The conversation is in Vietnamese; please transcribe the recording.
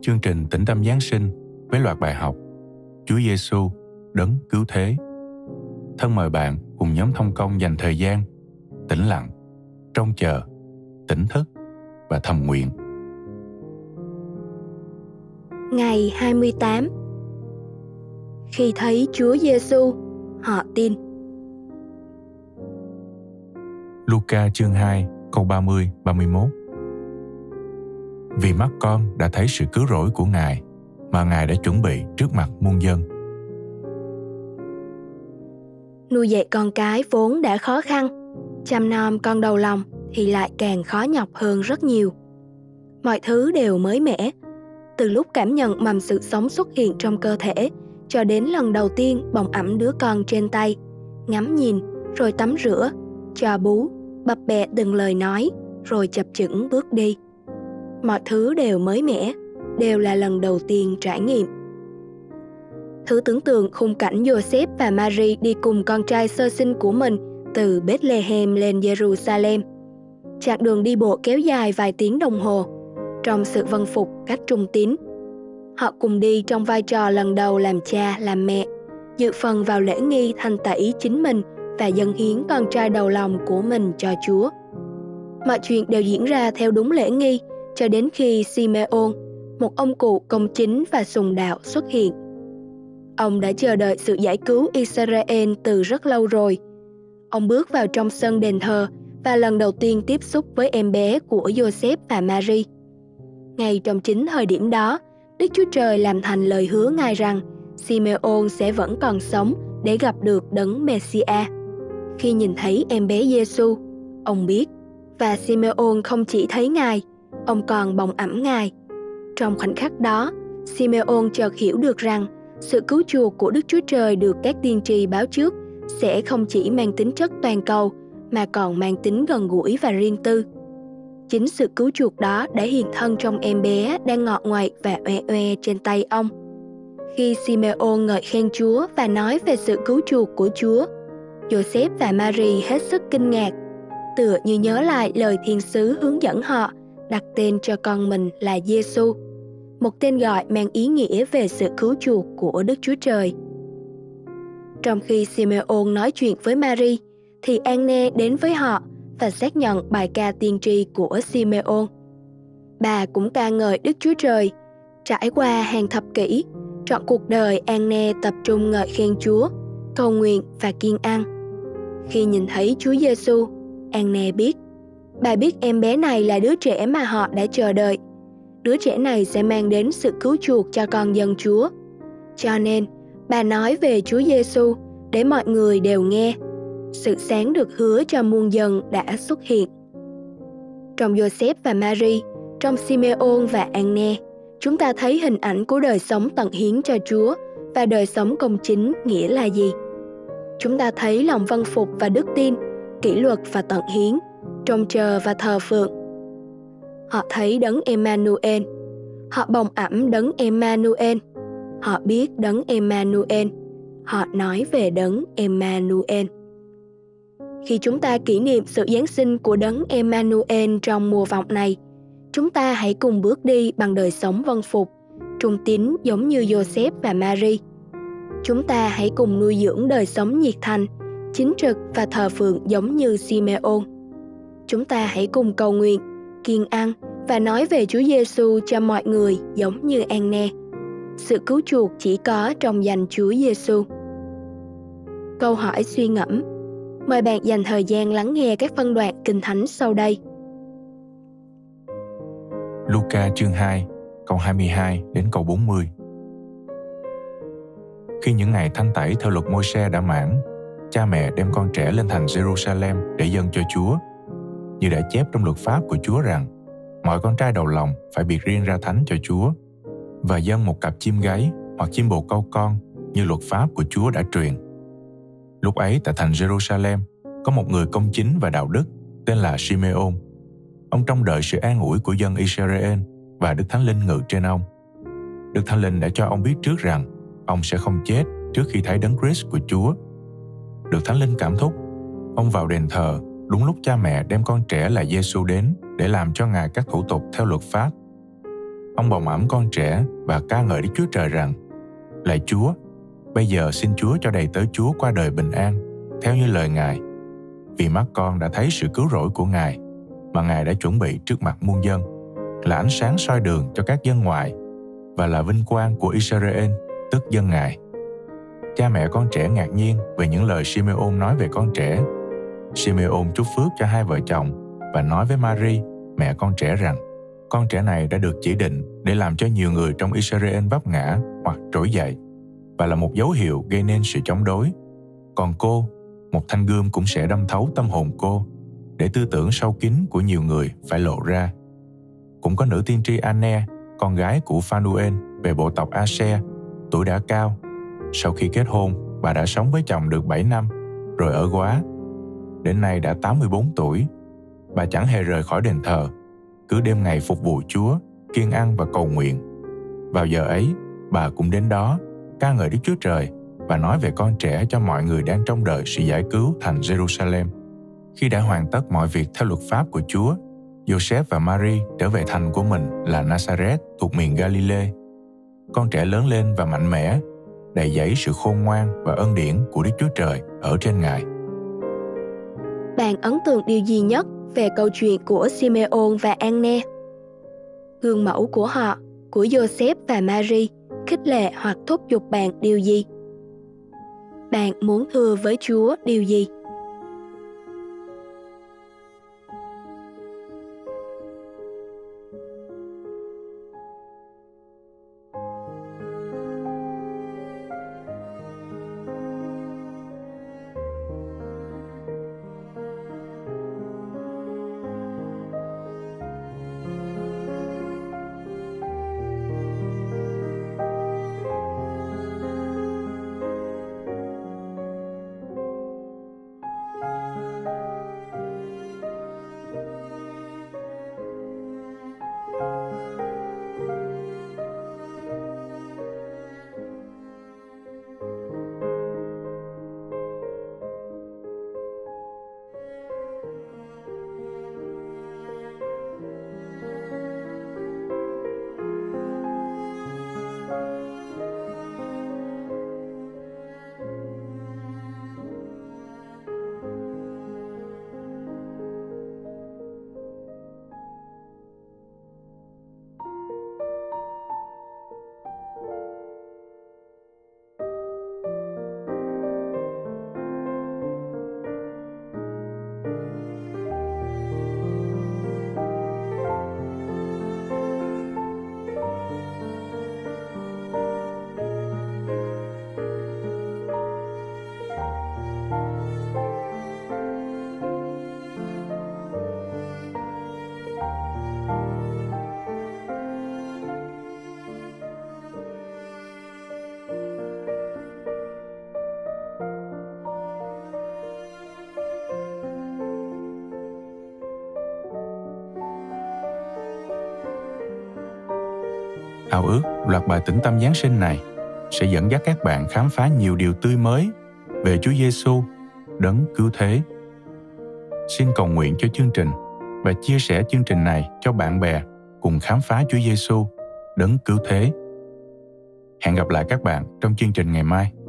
Chương trình Tĩnh Tâm Giáng sinh với loạt bài học Chúa Giêsu đấng cứu thế. Thân mời bạn cùng nhóm thông công dành thời gian tĩnh lặng, trông chờ, tỉnh thức và thầm nguyện. Ngày 28. Khi thấy Chúa Giêsu, họ tin. Luca chương 2 câu 30-31. Vì mắt con đã thấy sự cứu rỗi của Ngài mà Ngài đã chuẩn bị trước mặt muôn dân. Nuôi dạy con cái vốn đã khó khăn, chăm nom con đầu lòng thì lại càng khó nhọc hơn rất nhiều. Mọi thứ đều mới mẻ, từ lúc cảm nhận mầm sự sống xuất hiện trong cơ thể cho đến lần đầu tiên bồng ẵm đứa con trên tay, ngắm nhìn, rồi tắm rửa, cho bú, bập bẹ từng lời nói, rồi chập chững bước đi. Mọi thứ đều mới mẻ, đều là lần đầu tiên trải nghiệm. Thử tưởng tượng khung cảnh Joseph và Mary đi cùng con trai sơ sinh của mình từ Bethlehem lên Jerusalem. Chặng đường đi bộ kéo dài vài tiếng đồng hồ, trong sự vâng phục cách trung tín. Họ cùng đi trong vai trò lần đầu làm cha, làm mẹ, dự phần vào lễ nghi thanh tẩy chính mình và dâng hiến con trai đầu lòng của mình cho Chúa. Mọi chuyện đều diễn ra theo đúng lễ nghi cho đến khi Simeon, một ông cụ công chính và sùng đạo xuất hiện. Ông đã chờ đợi sự giải cứu Israel từ rất lâu rồi. Ông bước vào trong sân đền thờ và lần đầu tiên tiếp xúc với em bé của Joseph và Mary. Ngay trong chính thời điểm đó, Đức Chúa Trời làm thành lời hứa Ngài rằng Simeon sẽ vẫn còn sống để gặp được đấng Messiah. Khi nhìn thấy em bé Giêsu, ông biết, và Simeon không chỉ thấy Ngài, ông còn bồng ẵm Ngài. Trong khoảnh khắc đó, Simeon chợt hiểu được rằng sự cứu chuộc của Đức Chúa Trời được các tiên tri báo trước sẽ không chỉ mang tính chất toàn cầu mà còn mang tính gần gũi và riêng tư. Chính sự cứu chuộc đó đã hiện thân trong em bé đang ngọ nguậy và oe oe trên tay ông. Khi Simeon ngợi khen Chúa và nói về sự cứu chuộc của Chúa, Joseph và Mary hết sức kinh ngạc, tựa như nhớ lại lời thiên sứ hướng dẫn họ đặt tên cho con mình là Giêsu, một tên gọi mang ý nghĩa về sự cứu chuộc của Đức Chúa Trời. Trong khi Simeon nói chuyện với Mary, thì Anne đến với họ và xác nhận bài ca tiên tri của Simeon. Bà cũng ca ngợi Đức Chúa Trời. Trải qua hàng thập kỷ, trọn cuộc đời Anne tập trung ngợi khen Chúa, cầu nguyện và kiêng ăn. Khi nhìn thấy Chúa Giêsu, Anne biết. Bà biết em bé này là đứa trẻ mà họ đã chờ đợi. Đứa trẻ này sẽ mang đến sự cứu chuộc cho con dân Chúa. Cho nên, bà nói về Chúa Giêsu để mọi người đều nghe. Sự sáng được hứa cho muôn dân đã xuất hiện. Trong Joseph và Mary, trong Simeon và Anne, chúng ta thấy hình ảnh của đời sống tận hiến cho Chúa và đời sống công chính nghĩa là gì. Chúng ta thấy lòng vâng phục và đức tin, kỷ luật và tận hiến, trông chờ và thờ phượng. Họ thấy đấng Emmanuel. Họ bồng ẵm đấng Emmanuel. Họ biết đấng Emmanuel. Họ nói về đấng Emmanuel. Khi chúng ta kỷ niệm sự Giáng sinh của đấng Emmanuel trong mùa vọng này, chúng ta hãy cùng bước đi bằng đời sống vâng phục, trung tín giống như Joseph và Mary. Chúng ta hãy cùng nuôi dưỡng đời sống nhiệt thành, chính trực và thờ phượng giống như Simeon. Chúng ta hãy cùng cầu nguyện, kiêng ăn và nói về Chúa Giêsu cho mọi người giống như Anne. Sự cứu chuộc chỉ có trong danh Chúa Giêsu. Câu hỏi suy ngẫm. Mời bạn dành thời gian lắng nghe các phân đoạn kinh thánh sau đây. Luca chương 2, câu 22 đến câu 40. Khi những ngày thanh tẩy theo luật Môi-se đã mãn, cha mẹ đem con trẻ lên thành Jerusalem để dâng cho Chúa. Như đã chép trong luật pháp của Chúa rằng, mọi con trai đầu lòng phải biệt riêng ra thánh cho Chúa, và dâng một cặp chim gáy hoặc chim bồ câu con như luật pháp của Chúa đã truyền. Lúc ấy tại thành Jerusalem, có một người công chính và đạo đức tên là Simeon. Ông trông đợi sự an ủi của dân Israel và Đức Thánh Linh ngự trên ông. Đức Thánh Linh đã cho ông biết trước rằng ông sẽ không chết trước khi thấy đấng Christ của Chúa. Được Thánh Linh cảm thúc, ông vào đền thờ đúng lúc cha mẹ đem con trẻ là Giêsu đến để làm cho Ngài các thủ tục theo luật pháp. Ông bồng ẵm con trẻ và ca ngợi Đức Chúa Trời rằng: Lạy Chúa, bây giờ xin Chúa cho đầy tớ Chúa qua đời bình an, theo như lời Ngài. Vì mắt con đã thấy sự cứu rỗi của Ngài, mà Ngài đã chuẩn bị trước mặt muôn dân, là ánh sáng soi đường cho các dân ngoại, và là vinh quang của Israel, tức dân Ngài. Cha mẹ con trẻ ngạc nhiên về những lời Simeon nói về con trẻ. Simeon chúc phước cho hai vợ chồng và nói với Mary, mẹ con trẻ rằng: con trẻ này đã được chỉ định để làm cho nhiều người trong Israel vấp ngã hoặc trỗi dậy, và là một dấu hiệu gây nên sự chống đối. Còn cô, một thanh gươm cũng sẽ đâm thấu tâm hồn cô, để tư tưởng sâu kín của nhiều người phải lộ ra. Cũng có nữ tiên tri Anne, con gái của Phanuel về bộ tộc Aser, tuổi đã cao. Sau khi kết hôn, bà đã sống với chồng được 7 năm, rồi ở góa. Đến nay đã 84 tuổi. Bà chẳng hề rời khỏi đền thờ, cứ đêm ngày phục vụ Chúa, kiêng ăn và cầu nguyện. Vào giờ ấy, bà cũng đến đó, ca ngợi Đức Chúa Trời và nói về con trẻ cho mọi người đang trông đợi sự giải cứu thành Jerusalem. Khi đã hoàn tất mọi việc theo luật pháp của Chúa, Joseph và Mary trở về thành của mình là Nazareth thuộc miền Galilee. Con trẻ lớn lên và mạnh mẽ, đầy dẫy sự khôn ngoan và ân điển của Đức Chúa Trời ở trên Ngài. Bạn ấn tượng điều gì nhất về câu chuyện của Simeon và Anne? Gương mẫu của họ, của Joseph và Mary, khích lệ hoặc thúc giục bạn điều gì? Bạn muốn thưa với Chúa điều gì? Ao ước loạt bài tĩnh tâm Giáng sinh này sẽ dẫn dắt các bạn khám phá nhiều điều tươi mới về Chúa Giêsu, đấng cứu thế. Xin cầu nguyện cho chương trình và chia sẻ chương trình này cho bạn bè cùng khám phá Chúa Giêsu, đấng cứu thế. Hẹn gặp lại các bạn trong chương trình ngày mai.